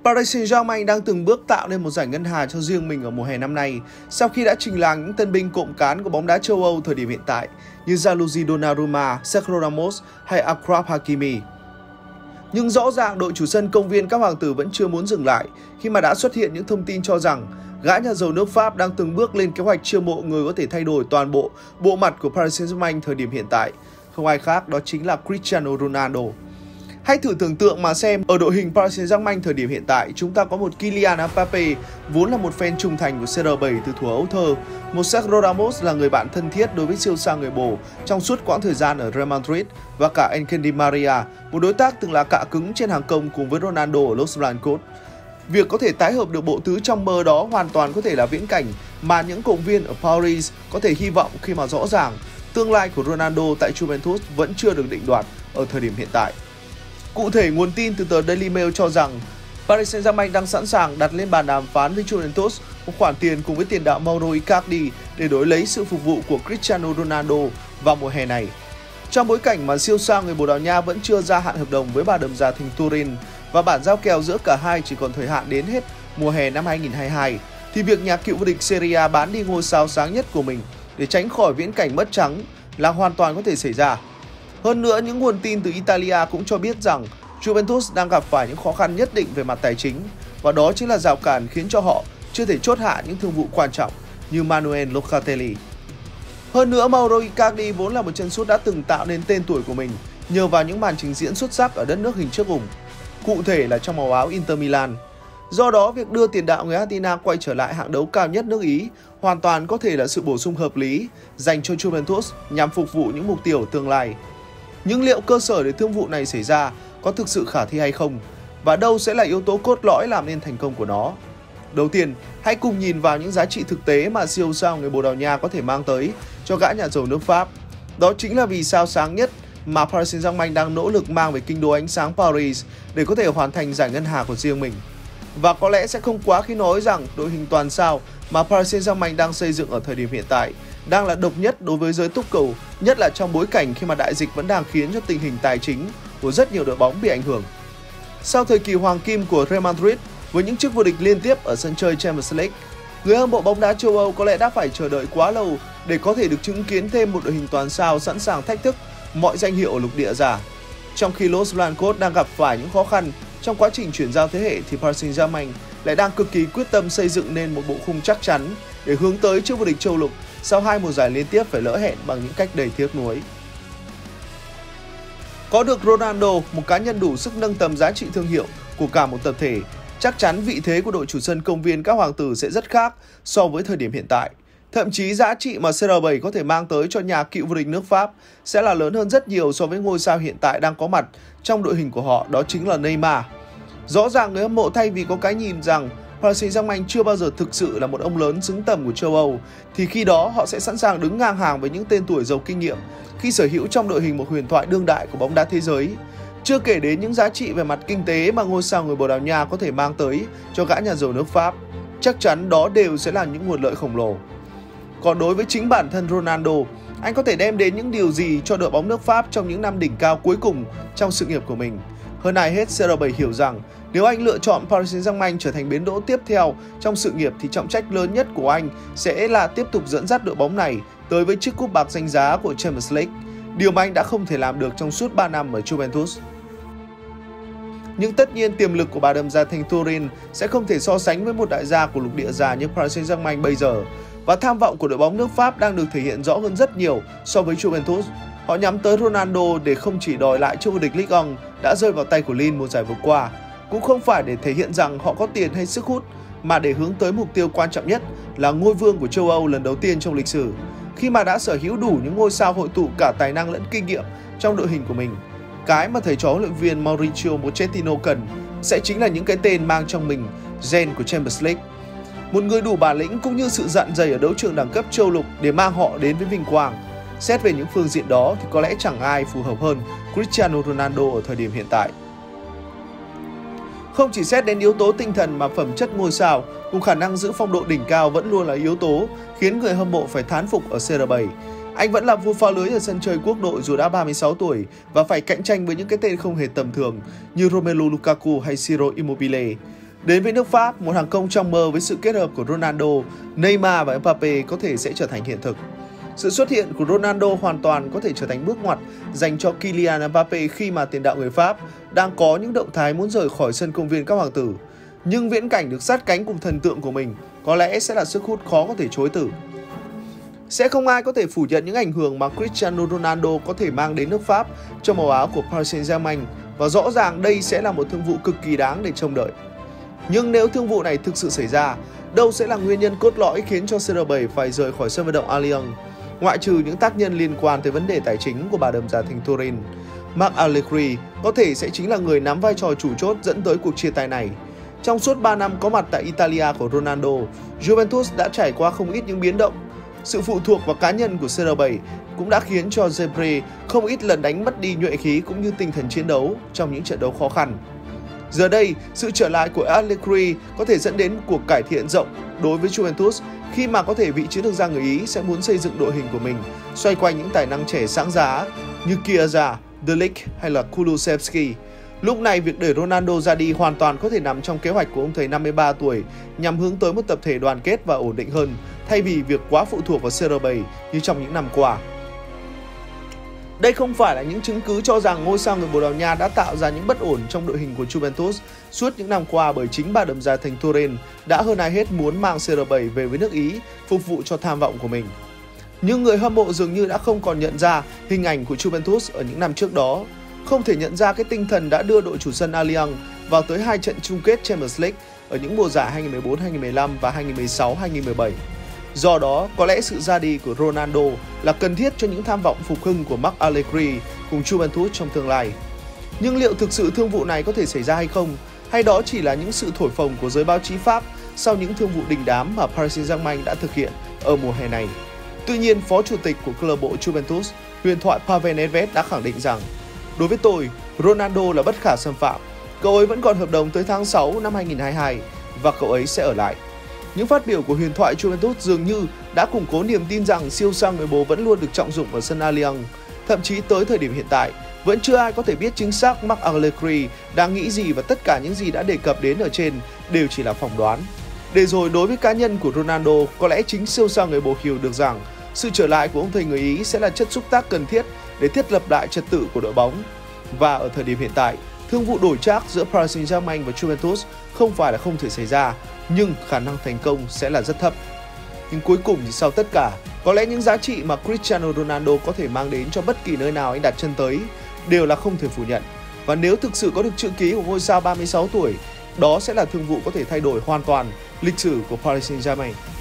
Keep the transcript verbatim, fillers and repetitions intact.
Paris Saint-Germain đang từng bước tạo nên một giải ngân hà cho riêng mình ở mùa hè năm nay sau khi đã trình làng những tân binh cộm cán của bóng đá châu Âu thời điểm hiện tại như Gianluigi Donnarumma, Sergio Ramos hay Achraf Hakimi. Nhưng rõ ràng đội chủ sân công viên các hoàng tử vẫn chưa muốn dừng lại khi mà đã xuất hiện những thông tin cho rằng gã nhà giàu nước Pháp đang từng bước lên kế hoạch chiêu mộ người có thể thay đổi toàn bộ bộ mặt của Paris Saint-Germain thời điểm hiện tại. Không ai khác đó chính là Cristiano Ronaldo. Hãy thử tưởng tượng mà xem, ở đội hình Paris Saint-Germain thời điểm hiện tại, chúng ta có một Kylian Mbappé vốn là một fan trung thành của C R bảy từ thuở ấu thơ, một Sergio Ramos là người bạn thân thiết đối với siêu sao người bồ trong suốt quãng thời gian ở Real Madrid, và cả Angel Di Maria, một đối tác từng là cạ cứng trên hàng công cùng với Ronaldo ở Los Blancos. Việc có thể tái hợp được bộ tứ trong mơ đó hoàn toàn có thể là viễn cảnh mà những cổ động viên ở Paris có thể hy vọng, khi mà rõ ràng tương lai của Ronaldo tại Juventus vẫn chưa được định đoạt ở thời điểm hiện tại. Cụ thể, nguồn tin từ tờ Daily Mail cho rằng Paris Saint-Germain đang sẵn sàng đặt lên bàn đàm phán với Juventus một khoản tiền cùng với tiền đạo Mauro Icardi để đổi lấy sự phục vụ của Cristiano Ronaldo vào mùa hè này. Trong bối cảnh mà siêu sao người Bồ Đào Nha vẫn chưa gia hạn hợp đồng với bà đầm già thành Turin và bản giao kèo giữa cả hai chỉ còn thời hạn đến hết mùa hè năm hai nghìn không trăm hai mươi hai, thì việc nhà cựu vô địch Serie A bán đi ngôi sao sáng nhất của mình để tránh khỏi viễn cảnh mất trắng là hoàn toàn có thể xảy ra. Hơn nữa, những nguồn tin từ Italia cũng cho biết rằng Juventus đang gặp phải những khó khăn nhất định về mặt tài chính, và đó chính là rào cản khiến cho họ chưa thể chốt hạ những thương vụ quan trọng như Manuel Locatelli. Hơn nữa, Mauro Icardi vốn là một chân sút đã từng tạo nên tên tuổi của mình nhờ vào những màn trình diễn xuất sắc ở đất nước hình chiếc ủng, cụ thể là trong màu áo Inter Milan. Do đó, việc đưa tiền đạo người Argentina quay trở lại hạng đấu cao nhất nước Ý hoàn toàn có thể là sự bổ sung hợp lý dành cho Juventus nhằm phục vụ những mục tiêu tương lai. Nhưng liệu cơ sở để thương vụ này xảy ra có thực sự khả thi hay không? Và đâu sẽ là yếu tố cốt lõi làm nên thành công của nó? Đầu tiên, hãy cùng nhìn vào những giá trị thực tế mà siêu sao người Bồ Đào Nha có thể mang tới cho gã nhà giàu nước Pháp. Đó chính là vì sao sáng nhất mà Paris Saint-Germain đang nỗ lực mang về kinh đô ánh sáng Paris để có thể hoàn thành giải ngân hà của riêng mình. Và có lẽ sẽ không quá khi nói rằng đội hình toàn sao mà Paris Saint-Germain đang xây dựng ở thời điểm hiện tại đang là độc nhất đối với giới túc cầu, nhất là trong bối cảnh khi mà đại dịch vẫn đang khiến cho tình hình tài chính của rất nhiều đội bóng bị ảnh hưởng. Sau thời kỳ hoàng kim của Real Madrid với những chức vô địch liên tiếp ở sân chơi Champions League, người hâm mộ bóng đá châu Âu có lẽ đã phải chờ đợi quá lâu để có thể được chứng kiến thêm một đội hình toàn sao sẵn sàng thách thức mọi danh hiệu ở lục địa già. Trong khi Los Blancos đang gặp phải những khó khăn trong quá trình chuyển giao thế hệ, thì Paris Saint-Germain lại đang cực kỳ quyết tâm xây dựng nên một bộ khung chắc chắn để hướng tới chức vô địch châu lục sau hai mùa giải liên tiếp phải lỡ hẹn bằng những cách đầy tiếc nuối. Có được Ronaldo, một cá nhân đủ sức nâng tầm giá trị thương hiệu của cả một tập thể, chắc chắn vị thế của đội chủ sân công viên các hoàng tử sẽ rất khác so với thời điểm hiện tại. Thậm chí giá trị mà C R bảy có thể mang tới cho nhà cựu vô địch nước Pháp sẽ là lớn hơn rất nhiều so với ngôi sao hiện tại đang có mặt trong đội hình của họ, đó chính là Neymar. Rõ ràng người hâm mộ thay vì có cái nhìn rằng Paris Saint-Germain chưa bao giờ thực sự là một ông lớn xứng tầm của châu Âu, thì khi đó họ sẽ sẵn sàng đứng ngang hàng với những tên tuổi giàu kinh nghiệm khi sở hữu trong đội hình một huyền thoại đương đại của bóng đá thế giới. Chưa kể đến những giá trị về mặt kinh tế mà ngôi sao người Bồ Đào Nha có thể mang tới cho gã nhà giàu nước Pháp, chắc chắn đó đều sẽ là những nguồn lợi khổng lồ. Còn đối với chính bản thân Ronaldo, anh có thể đem đến những điều gì cho đội bóng nước Pháp trong những năm đỉnh cao cuối cùng trong sự nghiệp của mình? Hơn ai hết, C R bảy hiểu rằng nếu anh lựa chọn Paris Saint-Germain trở thành bến đỗ tiếp theo trong sự nghiệp thì trọng trách lớn nhất của anh sẽ là tiếp tục dẫn dắt đội bóng này tới với chiếc cúp bạc danh giá của Champions League, điều mà anh đã không thể làm được trong suốt ba năm ở Juventus. Nhưng tất nhiên tiềm lực của bà đầm già thành Turin sẽ không thể so sánh với một đại gia của lục địa già như Paris Saint-Germain bây giờ, và tham vọng của đội bóng nước Pháp đang được thể hiện rõ hơn rất nhiều so với Juventus. Họ nhắm tới Ronaldo để không chỉ đòi lại chức vô địch Ligue một đã rơi vào tay của Lille mùa giải vừa qua, cũng không phải để thể hiện rằng họ có tiền hay sức hút, mà để hướng tới mục tiêu quan trọng nhất là ngôi vương của châu Âu lần đầu tiên trong lịch sử, khi mà đã sở hữu đủ những ngôi sao hội tụ cả tài năng lẫn kinh nghiệm trong đội hình của mình. Cái mà thầy trò huấn luyện viên Mauricio Pochettino cần sẽ chính là những cái tên mang trong mình gen của Champions League. Một người đủ bản lĩnh cũng như sự dạn dày ở đấu trường đẳng cấp châu lục để mang họ đến với vinh quang. Xét về những phương diện đó thì có lẽ chẳng ai phù hợp hơn Cristiano Ronaldo ở thời điểm hiện tại. Không chỉ xét đến yếu tố tinh thần mà phẩm chất ngôi sao cùng khả năng giữ phong độ đỉnh cao vẫn luôn là yếu tố khiến người hâm mộ phải thán phục ở C R bảy. Anh vẫn là vua phá lưới ở sân chơi quốc đội dù đã ba mươi sáu tuổi và phải cạnh tranh với những cái tên không hề tầm thường như Romelu Lukaku hay Ciro Immobile. Đến với nước Pháp, một hàng công trong mơ với sự kết hợp của Ronaldo, Neymar và Mbappe có thể sẽ trở thành hiện thực. Sự xuất hiện của Ronaldo hoàn toàn có thể trở thành bước ngoặt dành cho Kylian Mbappe khi mà tiền đạo người Pháp đang có những động thái muốn rời khỏi sân công viên các hoàng tử. Nhưng viễn cảnh được sát cánh cùng thần tượng của mình có lẽ sẽ là sức hút khó có thể chối từ. Sẽ không ai có thể phủ nhận những ảnh hưởng mà Cristiano Ronaldo có thể mang đến nước Pháp trong màu áo của Paris Saint-Germain, và rõ ràng đây sẽ là một thương vụ cực kỳ đáng để trông đợi. Nhưng nếu thương vụ này thực sự xảy ra, đâu sẽ là nguyên nhân cốt lõi khiến cho xê rờ bảy phải rời khỏi sân vận động Allianz? Ngoại trừ những tác nhân liên quan tới vấn đề tài chính của bà đầm giả thành Turin, Marc Allegri có thể sẽ chính là người nắm vai trò chủ chốt dẫn tới cuộc chia tay này. Trong suốt ba năm có mặt tại Italia của Ronaldo, Juventus đã trải qua không ít những biến động. Sự phụ thuộc vào cá nhân của xê rờ bảy cũng đã khiến cho Zebre không ít lần đánh mất đi nhuệ khí cũng như tinh thần chiến đấu trong những trận đấu khó khăn. Giờ đây, sự trở lại của Allegri có thể dẫn đến một cuộc cải thiện rộng đối với Juventus khi mà có thể vị chiến lược gia người Ý sẽ muốn xây dựng đội hình của mình xoay quanh những tài năng trẻ sáng giá như Chiesa, De Ligt hay là Kulusevski. Lúc này, việc để Ronaldo ra đi hoàn toàn có thể nằm trong kế hoạch của ông thầy năm mươi ba tuổi nhằm hướng tới một tập thể đoàn kết và ổn định hơn, thay vì việc quá phụ thuộc vào xê rờ bảy như trong những năm qua. Đây không phải là những chứng cứ cho rằng ngôi sao người Bồ Đào Nha đã tạo ra những bất ổn trong đội hình của Juventus suốt những năm qua, bởi chính bà đầm già thành Turin đã hơn ai hết muốn mang xê rờ bảy về với nước Ý phục vụ cho tham vọng của mình. Nhưng người hâm mộ dường như đã không còn nhận ra hình ảnh của Juventus ở những năm trước đó, không thể nhận ra cái tinh thần đã đưa đội chủ sân Allianz vào tới hai trận chung kết Champions League ở những mùa giải hai nghìn không trăm mười bốn hai nghìn không trăm mười lăm và hai nghìn không trăm mười sáu hai nghìn không trăm mười bảy. Do đó, có lẽ sự ra đi của Ronaldo là cần thiết cho những tham vọng phục hưng của Marc Allegri cùng Juventus trong tương lai. Nhưng liệu thực sự thương vụ này có thể xảy ra hay không? Hay đó chỉ là những sự thổi phồng của giới báo chí Pháp sau những thương vụ đình đám mà Paris Saint-Germain đã thực hiện ở mùa hè này? Tuy nhiên, phó chủ tịch của câu lạc bộ Juventus, huyền thoại Pavel Nedved đã khẳng định rằng: "Đối với tôi, Ronaldo là bất khả xâm phạm. Cậu ấy vẫn còn hợp đồng tới tháng sáu năm hai nghìn không trăm hai mươi hai và cậu ấy sẽ ở lại." Những phát biểu của huyền thoại Juventus dường như đã củng cố niềm tin rằng siêu sao người bố vẫn luôn được trọng dụng ở sân Allianz. Thậm chí tới thời điểm hiện tại, vẫn chưa ai có thể biết chính xác Marc Allegri đang nghĩ gì, và tất cả những gì đã đề cập đến ở trên đều chỉ là phỏng đoán. Để rồi đối với cá nhân của Ronaldo, có lẽ chính siêu sao người bố hiểu được rằng sự trở lại của ông thầy người Ý sẽ là chất xúc tác cần thiết để thiết lập lại trật tự của đội bóng. Và ở thời điểm hiện tại, thương vụ đổi trác giữa Paris Saint-Germain và Juventus không phải là không thể xảy ra, nhưng khả năng thành công sẽ là rất thấp. Nhưng cuối cùng thì sau tất cả, có lẽ những giá trị mà Cristiano Ronaldo có thể mang đến cho bất kỳ nơi nào anh đặt chân tới đều là không thể phủ nhận. Và nếu thực sự có được chữ ký của ngôi sao ba mươi sáu tuổi, đó sẽ là thương vụ có thể thay đổi hoàn toàn lịch sử của Paris Saint-Germain.